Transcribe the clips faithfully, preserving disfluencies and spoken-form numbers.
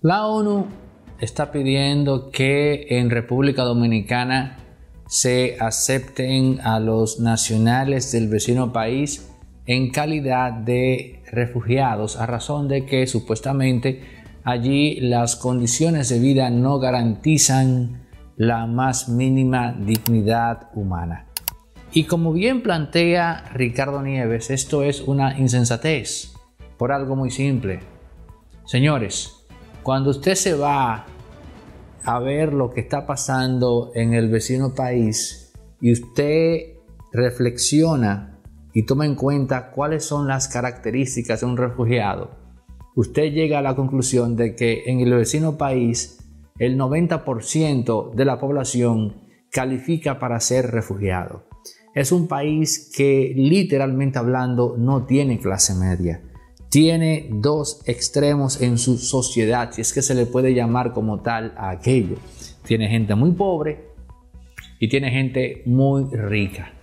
La ONU está pidiendo que en República Dominicana se acepten a los nacionales del vecino país en calidad de refugiados, a razón de que supuestamente allí las condiciones de vida no garantizan la más mínima dignidad humana. Y como bien plantea Ricardo Nieves, esto es una insensatez por algo muy simple. Señores, cuando usted se va a ver lo que está pasando en el vecino país y usted reflexiona y toma en cuenta cuáles son las características de un refugiado, usted llega a la conclusión de que en el vecino país el noventa por ciento de la población califica para ser refugiado. Es un país que, literalmente hablando, no tiene clase media. Tiene dos extremos en su sociedad, si es que se le puede llamar como tal a aquello. Tiene gente muy pobre y tiene gente muy rica.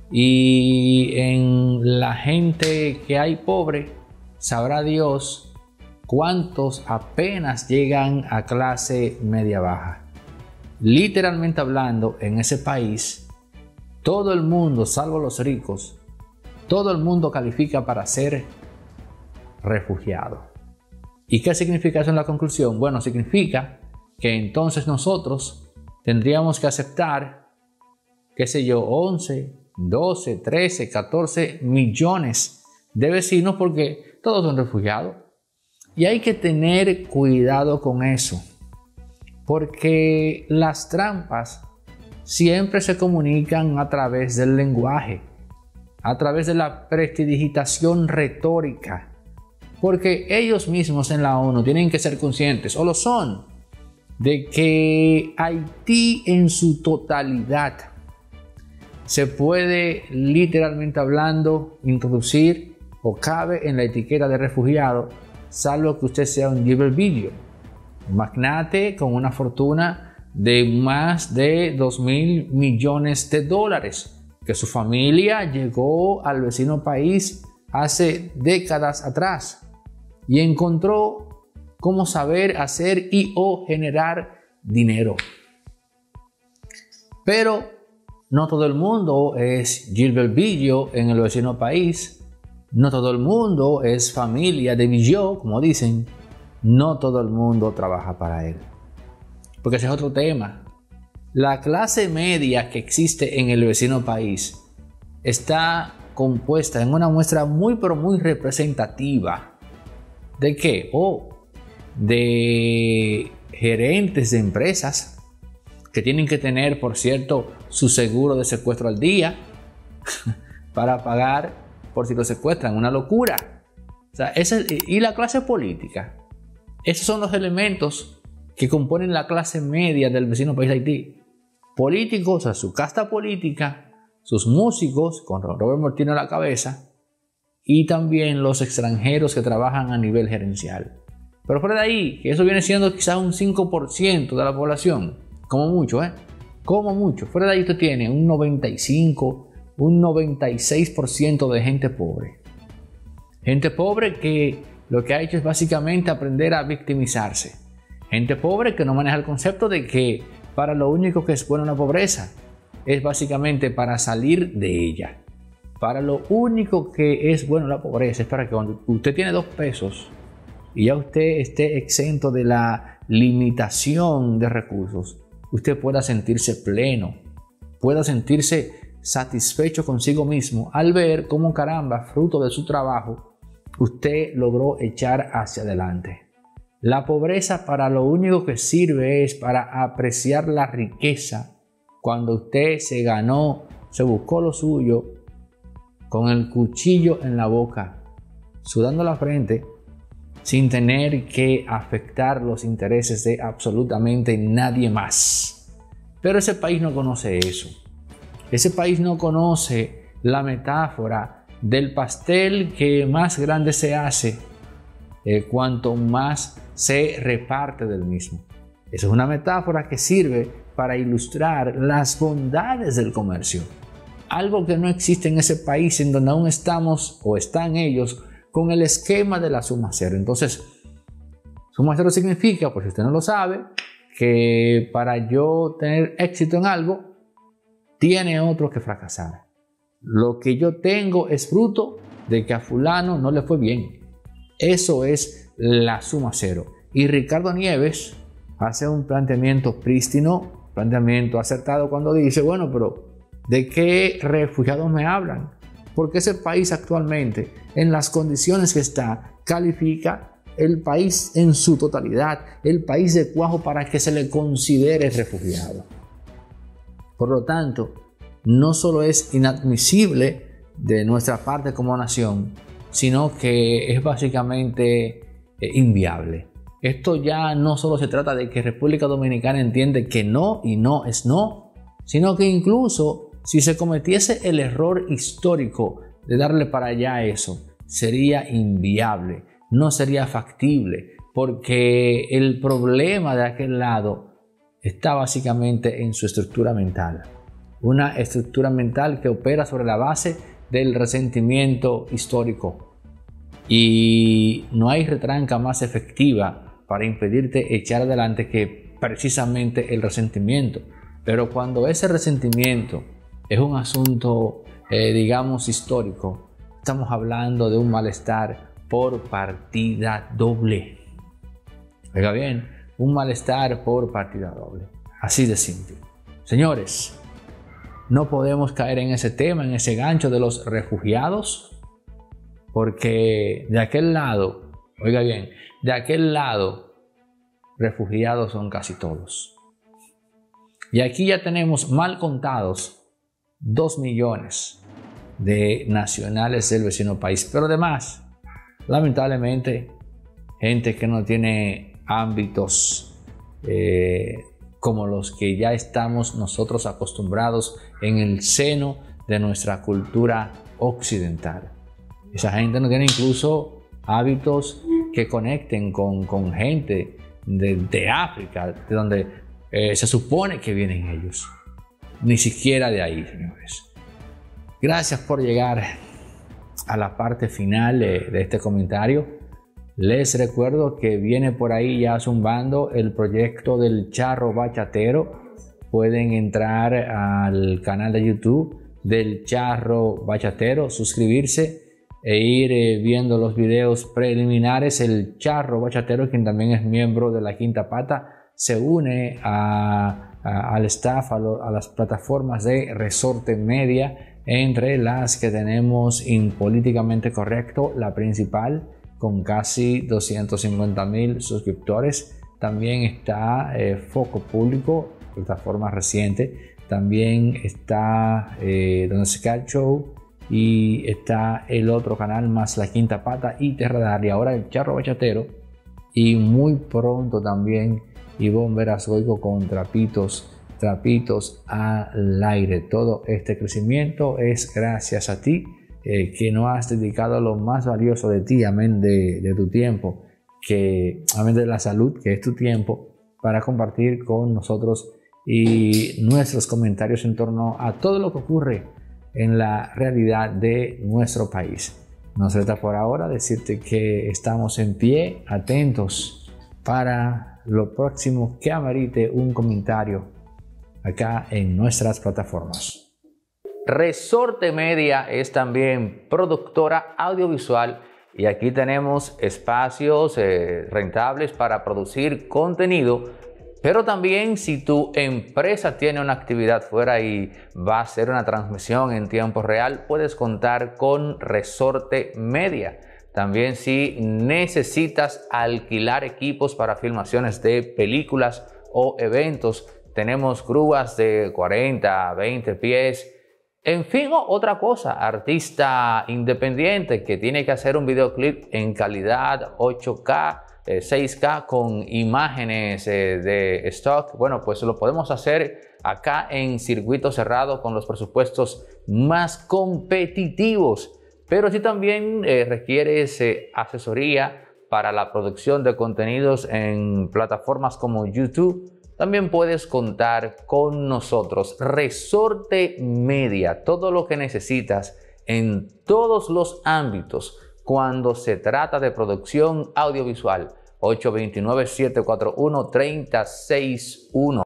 Y en la gente que hay pobre, sabrá Dios cuántos apenas llegan a clase media baja. Literalmente hablando, en ese país, todo el mundo, salvo los ricos, todo el mundo califica para ser refugiado. ¿Y qué significa eso en la conclusión? Bueno, significa que entonces nosotros tendríamos que aceptar, qué sé yo, once, doce, trece, catorce millones de vecinos porque todos son refugiados. Y hay que tener cuidado con eso, porque las trampas siempre se comunican a través del lenguaje, a través de la prestidigitación retórica. Porque ellos mismos en la ONU tienen que ser conscientes, o lo son, de que Haití en su totalidad se puede, literalmente hablando, introducir o cabe en la etiqueta de refugiado, salvo que usted sea un Gilbert Biddio, un magnate con una fortuna de más de dos mil millones de dólares, que su familia llegó al vecino país hace décadas atrás y encontró cómo saber hacer y o generar dinero. Pero no todo el mundo es Gilbert Biddio en el vecino país. No todo el mundo es familia de Biddio, como dicen. No todo el mundo trabaja para él. Porque ese es otro tema. La clase media que existe en el vecino país está compuesta en una muestra muy pero muy representativa. ¿De qué? Oh, de gerentes de empresas que tienen que tener, por cierto, su seguro de secuestro al día para pagar por si lo secuestran. Una locura. O sea, esa, y la clase política. Esos son los elementos que componen la clase media del vecino país de Haití. Políticos, o sea, su casta política, sus músicos, con Robert Mortino a la cabeza, y también los extranjeros que trabajan a nivel gerencial. Pero fuera de ahí, que eso viene siendo quizás un cinco por ciento de la población, como mucho, ¿eh? Como mucho. Fuera de ahí usted tiene un noventa y cinco, un noventa y seis por ciento de gente pobre. Gente pobre que lo que ha hecho es básicamente aprender a victimizarse. Gente pobre que no maneja el concepto de que para lo único que es bueno la pobreza es básicamente para salir de ella. Para lo único que es bueno la pobreza es para que cuando usted tiene dos pesos y ya usted esté exento de la limitación de recursos, usted pueda sentirse pleno, pueda sentirse satisfecho consigo mismo al ver cómo, caramba, fruto de su trabajo, usted logró echar hacia adelante. La pobreza para lo único que sirve es para apreciar la riqueza cuando usted se ganó, se buscó lo suyo, con el cuchillo en la boca, sudando la frente, sin tener que afectar los intereses de absolutamente nadie más. Pero ese país no conoce eso. Ese país no conoce la metáfora del pastel que más grande se hace eh, cuanto más se reparte del mismo. Esa es una metáfora que sirve para ilustrar las bondades del comercio. Algo que no existe en ese país en donde aún estamos o están ellos con el esquema de la suma cero. Entonces, Suma cero significa, por si usted no lo sabe, que para yo tener éxito en algo, tiene otro que fracasar. Lo que yo tengo es fruto de que a fulano no le fue bien. Eso es la suma cero. Y Ricardo Nieves hace un planteamiento prístino, planteamiento acertado cuando dice, bueno, pero ¿de qué refugiados me hablan? Porque ese país actualmente, en las condiciones que está, califica el país en su totalidad, el país de cuajo para que se le considere refugiado. Por lo tanto, no solo es inadmisible de nuestra parte como nación, sino que es básicamente eh, inviable. Esto ya no solo se trata de que República Dominicana entiende que no y no es no, sino que incluso si se cometiese el error histórico de darle para allá eso, sería inviable. No sería factible, porque el problema de aquel lado está básicamente en su estructura mental. Una estructura mental que opera sobre la base del resentimiento histórico. Y no hay retranca más efectiva para impedirte echar adelante que precisamente el resentimiento. Pero cuando ese resentimiento es un asunto, eh, digamos, histórico, estamos hablando de un malestar por partida doble. Oiga bien, un malestar por partida doble. Así de simple. Señores, no podemos caer en ese tema, en ese gancho de los refugiados, porque de aquel lado, oiga bien, de aquel lado, refugiados son casi todos. Y aquí ya tenemos mal contados dos millones de nacionales del vecino país, pero además, lamentablemente, gente que no tiene ámbitos eh, como los que ya estamos nosotros acostumbrados en el seno de nuestra cultura occidental. Esa gente no tiene incluso hábitos que conecten con, con gente de, de África, de donde eh, se supone que vienen ellos. Ni siquiera de ahí, señores. Gracias por llegar a la parte final de, de este comentario. Les recuerdo que viene por ahí ya zumbando el proyecto del Charro Bachatero. Pueden entrar al canal de YouTube del Charro Bachatero, suscribirse e ir eh, viendo los videos preliminares. El Charro Bachatero, quien también es miembro de La Quinta Pata, se une a, a, al staff, a, lo, a las plataformas de Resorte Media, entre las que tenemos Impolíticamente Correcto, la principal, con casi doscientos cincuenta mil suscriptores. También está eh, Foco Público, plataforma reciente. También está eh, Don Scar Show, y está el otro canal más La Quinta Pata y Terradar, y ahora el Charro Bachatero, y muy pronto también Ivonne Verazgoico con Trapitos Trapitos al Aire. Todo este crecimiento es gracias a ti, eh, que no has dedicado lo más valioso de ti, amén de, de tu tiempo, que amén de la salud, que es tu tiempo, para compartir con nosotros y nuestros comentarios en torno a todo lo que ocurre en la realidad de nuestro país. Nos resta por ahora decirte que estamos en pie, atentos para lo próximo que amerite un comentario acá en nuestras plataformas. Resorte Media es también productora audiovisual y aquí tenemos espacios eh, rentables para producir contenido, pero también si tu empresa tiene una actividad fuera y va a hacer una transmisión en tiempo real, puedes contar con Resorte Media. También si necesitas alquilar equipos para filmaciones de películas o eventos, tenemos grúas de cuarenta, veinte pies. En fin, otra cosa, artista independiente que tiene que hacer un videoclip en calidad ocho K, eh, seis K con imágenes eh, de stock. Bueno, pues lo podemos hacer acá en circuito cerrado con los presupuestos más competitivos. Pero si también eh, requieres eh, asesoría para la producción de contenidos en plataformas como YouTube, también puedes contar con nosotros. Resorte Media, todo lo que necesitas en todos los ámbitos cuando se trata de producción audiovisual. ocho dos nueve, siete cuatro uno, tres cero seis uno.